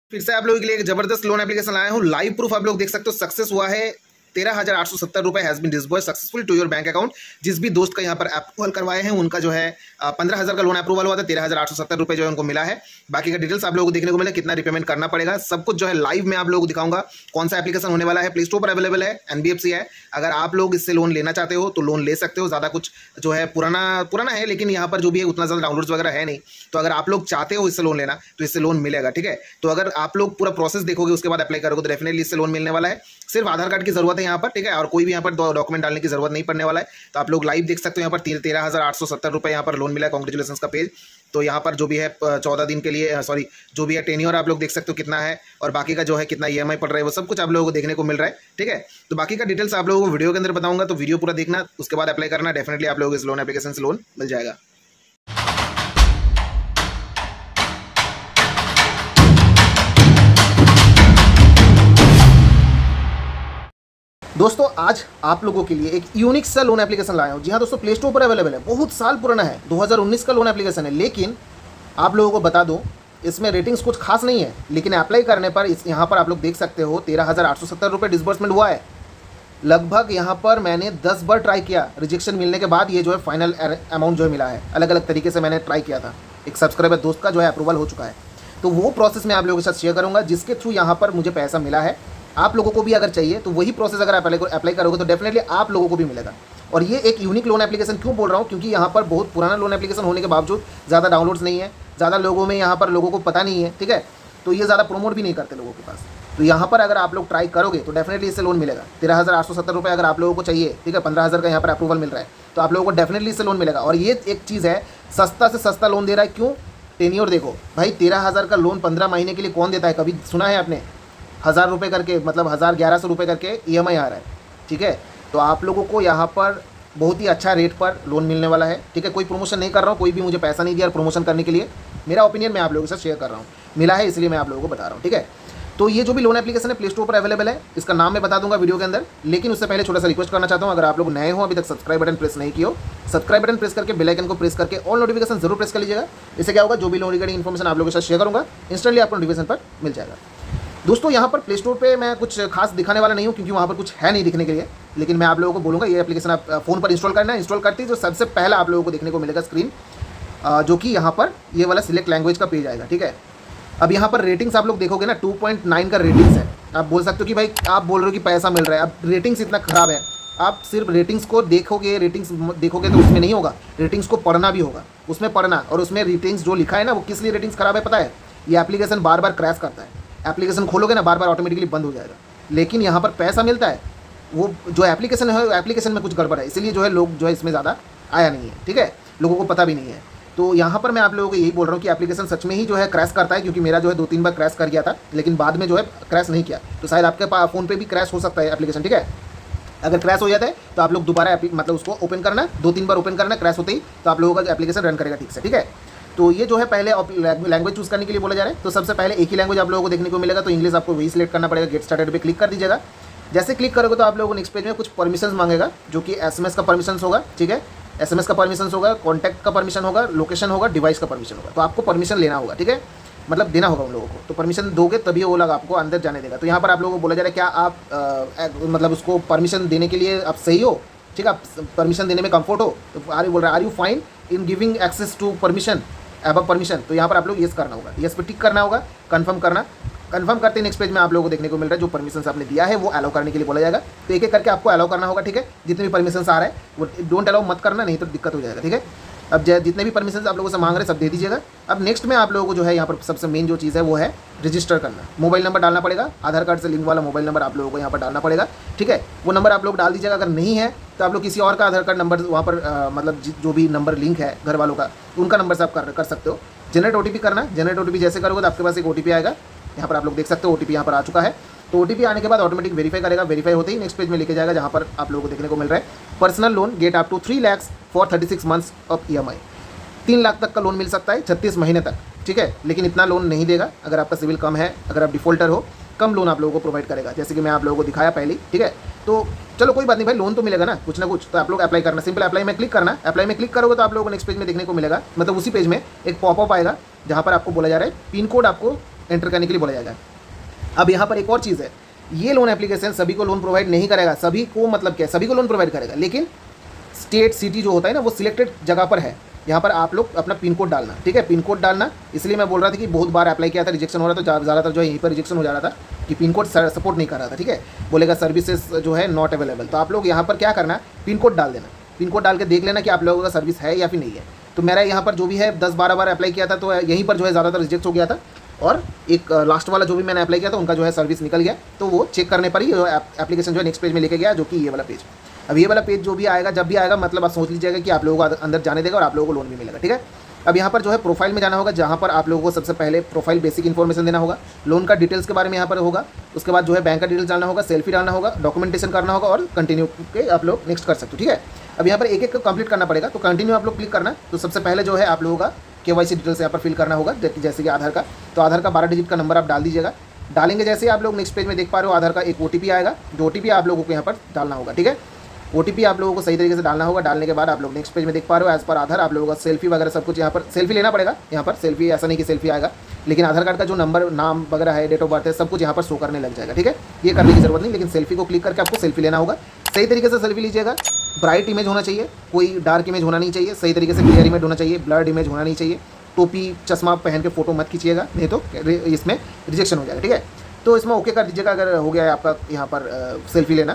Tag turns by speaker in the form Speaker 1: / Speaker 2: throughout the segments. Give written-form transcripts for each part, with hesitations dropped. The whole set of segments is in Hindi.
Speaker 1: फिर से आप लोगों के लिए एक जबरदस्त लोन एप्लीकेशन लाया हूँ। लाइव प्रूफ आप लोग देख सकते हो, सक्सेस हुआ है। 13,870 रुपए has been disburse successful to your bank account. जिस भी दोस्त का यहाँ पर अप्रूवल करवाए हैं उनका जो है 15,000 का लोन अप्रूवल हुआ था, 13,870 रुपए जो है उनको मिला है। बाकी का डिटेल्स आप लोगों को देखने को मिला, कितना रिपेमेंट करना पड़ेगा, सब कुछ जो है लाइव में आप लोगों को दिखाऊंगा। कौन सा एप्लीकेशन होने वाला है, प्ले स्टोर पर अवेलेबल है, NBFC है। अगर आप लोग इससे लोन लेना चाहते हो तो लोन ले सकते हो। ज़्यादा कुछ जो है पुराना है, लेकिन यहाँ पर जो भी है उतना ज़्यादा डाउनलोड्स वगैरह है नहीं। तो अगर आप लोग चाहते हो इससे लोन लेना तो इससे लोन मिलेगा, ठीक है। तो अगर आप लोग पूरा प्रोसेस देखोगे उसके बाद अप्लाई करोगे तो डेफिनेटली इससे लोन मिलने वाला है। सिर्फ आधार कार्ड की जरूरत है यहाँ पर, ठीक है, और कोई भी यहाँ पर डॉक्यूमेंट डालने की जरूरत नहीं पड़ने वाला है। तो आप लोग लाइव देख सकते हो, यहाँ पर 13,870 रुपए यहाँ पर लोन मिला है। कांग्रेचुलेशन का पेज। तो यहाँ पर जो भी है 14 दिन के लिए, सॉरी जो भी है टेन्योर आप लोग देख सकते हो कितना है, और बाकी का जो है कितना EMI पड़ रहा है, वो सब कुछ आप लोगों को देखने को मिल रहा है, ठीक है। तो बाकी का डिटेल्स आप लोगों को वीडियो के अंदर बताऊंगा, तो वीडियो पूरा देखना, उसके बाद अप्लाई करना। डेफिनेटली आप लोगों को इस लोन एप्लीकेशन से लोन मिल जाएगा। दोस्तों आज आप लोगों के लिए एक यूनिक सा लोन एप्लीकेशन लाया हूँ। जी हाँ दोस्तों, प्ले स्टोर पर अवेलेबल है, बहुत साल पुराना है, 2019 का लोन एप्लीकेशन है। लेकिन आप लोगों को बता दूं, इसमें रेटिंग्स कुछ खास नहीं है, लेकिन अप्लाई करने पर यहाँ पर आप लोग देख सकते हो 13,870 रुपये डिस्बर्समेंट हुआ है। लगभग यहाँ पर मैंने 10 बार ट्राई किया, रिजेक्शन मिलने के बाद ये जो है फाइनल अमाउंट जो है मिला है। अलग अलग तरीके से मैंने ट्राई किया था। एक सब्सक्राइबर दोस्त का जो है अप्रूवल हो चुका है, तो वो प्रोसेस मैं आप लोगों के साथ शेयर करूँगा, जिसके थ्रू यहाँ पर मुझे पैसा मिला है। आप लोगों को भी अगर चाहिए तो वही प्रोसेस अगर आप अप्लाई करोगे तो डेफिनेटली आप लोगों को भी मिलेगा। और ये एक यूनिक लोन एप्लीकेशन क्यों बोल रहा हूँ, क्योंकि यहाँ पर बहुत पुराना लोन एप्लीकेशन होने के बावजूद ज़्यादा डाउनलोड्स नहीं है, ज़्यादा लोगों में यहाँ पर लोगों को पता नहीं है, ठीक है। तो ये ज़्यादा प्रमोट भी नहीं करते लोगों के पास। तो यहाँ पर अगर आप लोग ट्राई करोगे तो डेफिनेटली इससे लोन मिलेगा। 13,870 रुपये अगर आप लोगों को चाहिए, ठीक है, 15,000 का यहाँ पर अप्रूवल मिल रहा है, तो आप लोगों को डेफिनेटली इससे लोन मिलेगा। और ये एक चीज़ है, सस्ता से सस्ता लोन दे रहा है। क्यों? टेन्योर देखो भाई, 13,000 का लोन 15 महीने के लिए कौन देता है? कभी सुना है आपने? 1,000 रुपये करके, मतलब 1,000-1,100 रुपये करके EMI आ रहा है, ठीक है। तो आप लोगों को यहाँ पर बहुत ही अच्छा रेट पर लोन मिलने वाला है, ठीक है। कोई प्रमोशन नहीं कर रहा हूँ, कोई भी मुझे पैसा नहीं दिया प्रमोशन करने के लिए। मेरा ओपिनियन मैं आप लोगों के साथ शेयर कर रहा हूँ, मिला है इसलिए मैं आप लोगों को बता रहा हूँ, ठीक है। तो ये जो भी लोन एप्लीकेशन है प्ले स्टोर पर अवेलेबल है, इसका नाम मैं बता दूंगा वीडियो के अंदर। लेकिन उससे पहले छोटा सा रिक्वेस्ट करना चाहता हूँ, अगर आप लोग नए हो, अभी तक सब्सक्राइब बटन प्रेस नहीं किया, सब्सक्राइब बटन प्रेस करके बेल आइकन को प्रेस करके ऑल नोटिफिकेशन जरूर प्रेस कर लीजिएगा। इससे क्या होगा, जो भी लोन रिगार्डिंग इन्फॉर्मेशन आप लोगों के साथ शेयर करूँगा इंस्टेंटली आपको नोटिफिकेशन पर मिल जाएगा। दोस्तों यहाँ पर प्ले स्टोर पे मैं कुछ खास दिखाने वाला नहीं हूँ, क्योंकि वहाँ पर कुछ है नहीं दिखने के लिए। लेकिन मैं आप लोगों को बोलूँगा ये एप्लीकेशन आप फ़ोन पर इंस्टॉल करना है। इंस्टॉल करते ही जो सबसे पहला आप लोगों को देखने को मिलेगा स्क्रीन, जो कि यहाँ पर ये वाला सिलेक्ट लैंग्वेज का पेज आएगा, ठीक है। अब यहाँ पर रेटिंग्स आप लोग देखोगे ना, 2.9 का रेटिंग्स है। आप बोल सकते हो कि भाई आप बोल रहे हो कि पैसा मिल रहा है, अब रेटिंग्स इतना ख़राब है। आप सिर्फ रेटिंग्स को देखोगे, रेटिंग्स देखोगे तो उसमें नहीं होगा, रेटिंग्स को पढ़ना भी होगा। उसमें पढ़ना, और उसमें रेटिंग्स जो लिखा है ना, वो किस लिए रेटिंग्स ख़राब है पता है? ये एप्लीकेशन बार बार क्रैश करता है। एप्लीकेशन खोलोगे ना, बार बार ऑटोमेटिकली बंद हो जाएगा। लेकिन यहाँ पर पैसा मिलता है, वो जो एप्लीकेशन है, एप्लीकेशन में कुछ गड़बड़ है, इसलिए जो है लोग जो है इसमें ज़्यादा आया नहीं है, ठीक है, लोगों को पता भी नहीं है। तो यहाँ पर मैं आप लोगों को यही बोल रहा हूँ कि एप्लीकेशन सच में ही जो है क्रैश करता है, क्योंकि मेरा जो है 2-3 बार क्रैश कर गया था, लेकिन बाद में जो है क्रैश नहीं किया। तो शायद आपके फ़ोन पे भी क्रैश हो सकता है एप्लीकेशन, ठीक है। अगर क्रैश हो जाता है तो आप लोग दोबारा मतलब उसको ओपन करना, 2-3 बार ओपन करना, क्रैश होते ही, तो आप लोगों का एप्लीकेशन रन करेगा ठीक से, ठीक है। तो ये जो है पहले लैंग्वेज चूज़ करने के लिए बोला जा रहा है। तो सबसे पहले एक ही लैंग्वेज आप लोगों को देखने को मिलेगा, तो इंग्लिश आपको वही सिलेक्ट करना पड़ेगा। गेट स्टार्टेड पे क्लिक कर दीजिएगा। जैसे क्लिक करोगे तो आप लोगों को नेक्स्ट पेज में कुछ परमिशंस मांगेगा, जो कि SMS का परमिशन होगा, ठीक है। SMS का परमिशन होगा, कॉन्टैक्ट का परमिशन होगा, लोकेशन होगा, डिवाइस का परमिशन होगा। तो आपको परमिशन लेना होगा, ठीक है, मतलब देना होगा उन लोगों को। तो परमिशन दोगे तभी वो लोग आपको अंदर जाने देगा। तो यहाँ पर आप लोगों को बोला जा रहा है क्या आप मतलब उसको परमिशन देने के लिए आप सही हो, ठीक है, आप परमिशन देने में कंफर्ट हो। तो बोल रहा है are you fine in giving access to permission अब परमिशन। तो यहाँ पर आप लोग येस करना होगा, येस पे टिक करना होगा, कंफर्म करना। कंफर्म करते ही नेक्स्ट पेज में आप लोगों को देखने को मिल रहा है जो परमिशन आपने दिया है वो अलाउ करने के लिए बोला जाएगा। तो एक एक करके आपको अलाउ करना होगा, ठीक है। जितने भी परमिशन आ रहा है वो डोंट अलाउ मत करना, नहीं तो दिक्कत हो जाएगा, ठीक है। अब जितने भी परमिशन आप लोगों से मांग रहे हैं सब दे दीजिएगा। अब नेक्स्ट में आप लोगों को जो है यहाँ पर सबसे मेन जो चीज़ है वो है रजिस्टर करना। मोबाइल नंबर डालना पड़ेगा, आधार कार्ड से लिंक वाला मोबाइल नंबर आप लोगों को यहाँ पर डालना पड़ेगा, ठीक है। वो नंबर आप लोग डाल दीजिएगा। अगर नहीं है तो आप लोग किसी और का आधार कार्ड नंबर वहाँ पर मतलब जो भी नंबर लिंक है घर वालों का, उनका नंबर से आप कर सकते हो। जनरेट OTP करना। जनरेट OTP जैसे करोगे तो आपके पास एक OTP आएगा। यहाँ पर आप लोग देख सकते हो OTP यहाँ पर आ चुका है। तो OTP आने के बाद ऑटोमेटिक वेरीफाई करेगा। वेरीफाई होते ही नेक्स्ट पेज में लेके जाएगा, जहाँ पर आप लोगों को देखने को मिल रहा है personal loan get up to 3 lakhs for 36 months of EMI। 3 lakh तक का लोन मिल सकता है 36 महीने तक, ठीक है। लेकिन इतना लोन नहीं देगा अगर आपका सिविल कम है, अगर आप डिफॉल्टर हो, कम लोन आप लोगों को प्रोवाइड करेगा, जैसे कि मैं आप लोगों को दिखाया पहले, ठीक है। तो चलो कोई बात नहीं भाई, लोन तो मिलेगा ना कुछ ना कुछ। तो आप लोग अप्लाई करना, सिंपल अप्लाई में क्लिक करना। अप्लाई में क्लिक करोगे तो आप लोगों को नेक्स्ट पेज में देखने को मिलेगा, मतलब उसी पेज में एक पॉपअप आएगा जहाँ पर आपको बोला जा रहा है पिन कोड आपको एंटर करने के लिए बोला जाएगा। अब यहाँ पर एक और चीज़ है, ये लोन एप्लीकेशन सभी को लोन प्रोवाइड नहीं करेगा। सभी को मतलब क्या, सभी को लोन प्रोवाइड करेगा, लेकिन स्टेट सिटी जो होता है ना वो सिलेक्टेड जगह पर है। यहाँ पर आप लोग अपना पिन कोड डालना, ठीक है, पिन कोड डालना। इसलिए मैं बोल रहा था कि बहुत बार अप्लाई किया था, रिजेक्शन हो रहा था, तो ज़्यादातर जो है यहीं पर रिजेक्शन हो जा रहा था कि पिन कोड सपोर्ट नहीं कर रहा था, ठीक है, बोलेगा सर्विसेज जो है नॉट अवेलेबल। तो आप लोग यहाँ पर क्या करना, पिन कोड डाल देना, पिन कोड डाल के देख लेना कि आप लोगों का सर्विस है या फिर नहीं है। तो मेरा यहाँ पर जो भी है 10-12 बार अप्लाई किया था, तो यहीं पर जो है ज़्यादातर रिजेक्ट हो गया था, और एक लास्ट वाला जो भी मैंने अप्लाई किया था उनका जो है सर्विस निकल गया। तो वो चेक करने पर ही एप्लीकेशन जो है नेक्स्ट पेज में लेके गया, जो कि ये वाला पेज। अब ये वाला पेज जो भी आएगा, जब भी आएगा, मतलब आप सोच लीजिएगा कि आप लोगों को अंदर जाने देगा और आप लोगों को लोन भी मिलेगा, ठीक है। अब यहाँ पर जो है प्रोफाइल में जाना होगा, जहाँ पर आप लोगों को सबसे पहले प्रोफाइल बेसिक इन्फॉर्मेशन देना होगा, लोन का डिटेल्स के बारे में यहाँ पर होगा। उसके बाद जो है बैंक का डिटेल्स डालना होगा, सेल्फी डालना होगा, डॉक्यूमेंटेशन करना होगा और कंटिन्यू के आप लोग नेक्स्ट कर सकते हो, ठीक है। अब यहाँ पर एक एक कंप्लीट करना पड़ेगा, तो कंटिन्यू आप लोग क्लिक करना। तो सबसे पहले जो है आप लोगों का KYC डिटेल्स यहाँ पर फिल करना होगा, जैसे कि आधार का। तो आधार का 12 डिजिट का नंबर आप डाल दीजिएगा। डालेंगे जैसे आप लोग नेक्स्ट पेज में देख पा रहे हो, आधार का एक OTP आएगा, जो OTP आप लोगों को यहाँ पर डालना होगा, ठीक है। OTP आप लोगों को सही तरीके से डालना होगा। डालने के बाद आप लोग नेक्स्ट पेज में देख पा रहे हो, एज पर आधार आप लोगों का सेल्फी वगैरह सब कुछ यहाँ पर सेल्फी लेना पड़ेगा। यहाँ पर सेल्फी ऐसा नहीं कि सेल्फी आएगा, लेकिन आधार कार्ड का जो नंबर, नाम वगैरह है, डेट ऑफ बर्थ है, सब कुछ यहाँ पर शो करने लग जाएगा, ठीक है। ये करने की जरूरत नहीं, लेकिन सेल्फी को क्लिक करके आपको सेल्फी लेना होगा। सही तरीके से सेल्फी लीजिएगा, ब्राइट इमेज होना चाहिए, कोई डार्क इमेज होना नहीं चाहिए, सही तरीके से क्लियर इमेज होना चाहिए, ब्लर्ड इमेज होना नहीं चाहिए। टोपी चश्मा पहन के फोटो मत खींचिएगा, नहीं तो इसमें रिजेक्शन हो जाएगा, ठीक है। तो इसमें ओके कर दीजिएगा अगर हो गया है आपका यहाँ पर सेल्फी लेना।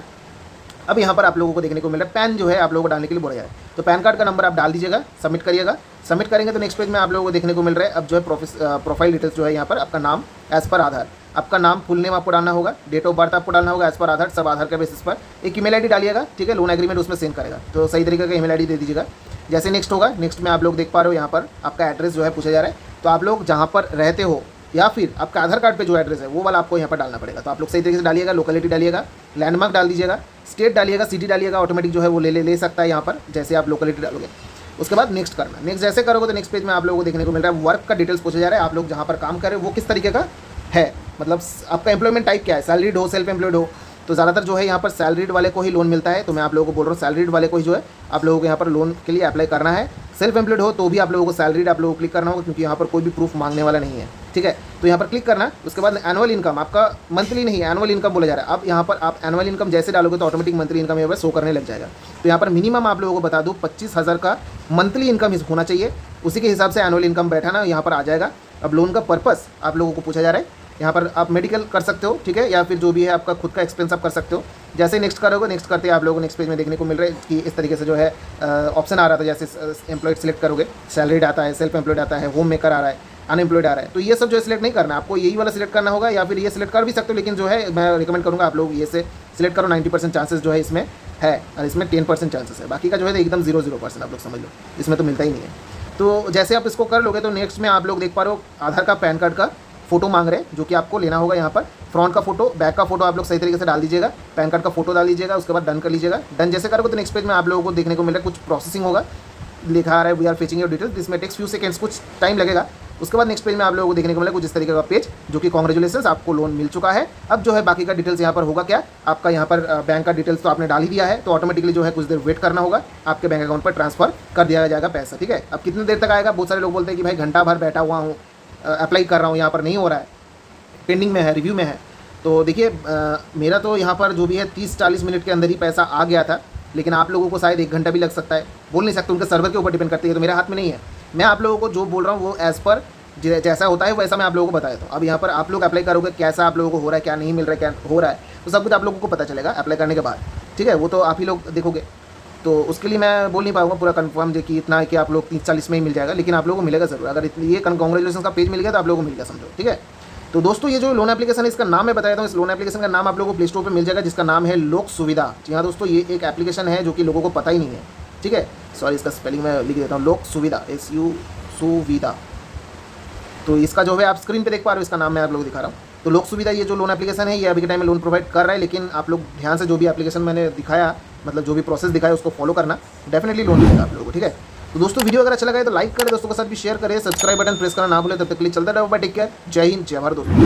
Speaker 1: अब यहाँ पर आप लोगों को देखने को मिल रहा है पैन जो है आप लोगों को डालने के लिए बोला जाए, तो पैन कार्ड का नंबर आप डाल दीजिएगा, सबमिट करिएगा। सबमिट करेंगे तो नेक्स्ट पेज में आप लोगों को देखने को मिल रहा है, अब जो है प्रोफाइल डिटेल्स जो है यहाँ पर आपका नाम एज पर आधार, आपका नाम फुल नेम आपको डालना होगा, डेट ऑफ बर्थ आपको डालना होगा एज पर आधार, सब आधार के बेसिस पर। एक ईमेल आईडी डालिएगा, ठीक है, लोन एग्रीमेंट उसमें सेंड करेगा, तो सही तरीके का ईमेल आईडी दे दीजिएगा। जैसे नेक्स्ट होगा, नेक्स्ट में आप लोग देख पा रहे हो यहाँ पर आपका एड्रेस जो है पूछा जा रहा है, तो आप लोग जहाँ पर रहते हो या फिर आपका आधार कार्ड पे जो एड्रेस है वो वाला आपको यहाँ पर डालना पड़ेगा। तो आप लोग सही तरीके से डालिएगा, लोकेलिटी डालिएगा, लैंडमार्क डाल दीजिएगा, स्टेट डालिएगा, सिटी डालिएगा, ऑटोमेटिक जो है वो ले सकता है यहाँ पर, जैसे आप लोकेलिटी डालोगे। उसके बाद नेक्स्ट करना, नेक्स्ट जैसे करोगे तो नेक्स्ट पेज में आप लोगों को देखने को मिल रहा है वर्क का डिटेल्स पूछा जा रहा है, आप लोग जहाँ पर काम कर रहे हो वो किस तरीके का है, मतलब आपका एम्प्लॉयमेंट टाइप क्या है, सैलरीड हो, सेल्फ एम्प्लॉयड हो। तो ज़्यादातर जो है यहाँ पर सैलरीड वाले को ही लोन मिलता है, तो मैं आप लोगों को बोल रहा हूँ सैलरीड वाले को ही जो है आप लोगों को यहाँ पर लोन के लिए अप्लाई करना है। सेल्फ एम्प्लॉयड हो तो भी आप लोगों को सैलरीड आप लोगों को क्लिक करना होगा, क्योंकि यहाँ पर कोई भी प्रूफ मांगने वाला नहीं है, ठीक है। तो यहाँ पर क्लिक करना, उसके बाद एनुअल इनकम आपका मंथली नहीं, एनुअल इनकम बोला जा रहा है। अब यहाँ पर आप एनुअल इनकम जैसे डालोगे तो ऑटोमेटिक मंथली इनकम यहाँ पर शो करने लग जाएगा। तो यहाँ पर मिनिमम आप लोगों को बता दूँ 25,000 का मंथली इनकम होना चाहिए, उसी के हिसाब से एनुअल इनकम बैठाना यहाँ पर आ जाएगा। अब लोन का पर्पस आप लोगों को पूछा जा रहा है, यहाँ पर आप मेडिकल कर सकते हो, ठीक है, या फिर जो भी है आपका खुद का एक्सपेंस आप कर सकते हो। जैसे नेक्स्ट करोगे, नेक्स्ट करते आप लोगों को नेक्स्ट पेज में देखने को मिल रहा है कि इस तरीके से जो है ऑप्शन आ रहा था, जैसे एम्प्लॉयड सिलेक्ट करोगे, सैलरीड आता है, सेल्फ एम्प्लॉयड आता है, होम मेकर आ रहा है, अनएम्प्लॉयड आ रहा है। तो ये सब जो है सिलेक्ट नहीं करना, आपको यही वाला सिलेक्ट करना होगा, या फिर ये सिलेक्ट कर भी सकते हो, लेकिन जो है मैं रिकमेंड करूँगा आप लोग ये से सिलेक्ट करो। 90% चांसेस जो है इसमें है, और इसमें 10% चांसेस है, बाकी का जो है एकदम 0% आप लोग समझ लो, इसमें तो मिलता ही नहीं है। तो जैसे आप इसको कर लोगे तो नेक्स्ट में आप लोग देख पा रहे हो आधार का, पैन कार्ड का फोटो मांग रहे हैं, जो कि आपको लेना होगा। यहाँ पर फ्रंट का फोटो, बैक का फोटो आप लोग सही तरीके से डाल दीजिएगा, पैन कार्ड का फोटो डाल दीजिएगा, उसके बाद डन कर लीजिएगा। डन जैसे करोगे तो नेक्स्ट पेज में आप लोगों को देखने को मिल रहा है कुछ प्रोसेसिंग होगा, लिखा आ रहा है we are fetching your details, this may takes few seconds, कुछ टाइम लगेगा। उसके बाद नेक्स्ट पेज में आप लोगों को देखने को मिला कुछ इस तरीके का पेज, जो कि कांग्रेचुलेशंस आपको लोन मिल चुका है। अब जो है बाकी का डिटेल्स यहाँ पर होगा क्या, आपका यहाँ पर बैंक का डिटेल्स तो आपने डाल ही दिया है, तो ऑटोमेटिकली जो है कुछ देर वेट करना होगा, आपके बैंक अकाउंट पर ट्रांसफर कर दिया जाएगा पैसा, ठीक है। अब कितनी देर तक आएगा, बहुत सारे लोग बोलते हैं कि भाई घंटा भर बैठा हुआ हूँ, अप्लाई कर रहा हूँ, यहाँ पर नहीं हो रहा है, पेंडिंग में है, रिव्यू में है। तो देखिए मेरा तो यहाँ पर जो भी है 30-40 मिनट के अंदर ही पैसा आ गया था, लेकिन आप लोगों को शायद 1 घंटा भी लग सकता है, बोल नहीं सकते, उनके सर्वर के ऊपर डिपेंड करती है, तो मेरे हाथ में नहीं है। मैं आप लोगों को जो बोल रहा हूँ वो एज़ पर जैसा होता है वैसा मैं आप लोगों को बता देता हूँ। अब यहाँ पर आप लोग अप्लाई करोगे, कैसा आप लोगों को हो रहा है, क्या नहीं मिल रहा है, क्या हो रहा है, तो सब कुछ आप लोगों को पता चलेगा अप्लाई करने के बाद, ठीक है। वो तो आप ही लोग देखोगे, तो उसके लिए मैं बोल नहीं पाऊंगा पूरा कंफर्म जो कि इतना है कि आप लोग 30-40 में ही मिल जाएगा, लेकिन आप लोगों को मिलेगा जरूर। अगर ये कांग्रेचुलेशन का पेज मिल गया तो आप लोगों को मिल गया, समझो, ठीक है। तो दोस्तों ये जो लोन एप्लीकेशन है, इसका नाम मैं बताया था, इस लोन एप्लीकेशन का नाम आप लोगों को प्ले स्टोर पे मिल जाएगा, जिसका नाम है लोक सुविधा। जी हाँ दोस्तों, ये एक एप्लीकेशन है जो कि लोगों को पता ही नहीं है, ठीक है। सॉरी, इसका स्पेलिंग मैं लिख देता हूँ, लोक सुविधा, SU सुविधा। तो इसका जो है आप स्क्रीन पे देख पा रहे हो, इसका नाम मैं आप लोगों को दिखा रहा हूँ। तो लोक सुविधा ये जो लोन एप्लीकेशन है, ये अभी के टाइम में लोन प्रोवाइड कर रहा है, लेकिन आप लोग ध्यान से जो भी एप्लीकेशन मैंने दिखाया, मतलब जो भी प्रोसेस दिखाया उसको फॉलो करना, डेफिनेटली लोन मिलेगा आप लोगों को, ठीक है। तो दोस्तों वीडियो अगर अच्छा लगा है तो लाइक करें, दोस्तों के साथ भी शेयर करें, सब्सक्राइब बटन प्रेस करना ना भूलें। तब तक के लिए चलता रहो, टेक केयर, जय हिंद, जय भारत दोस्तों।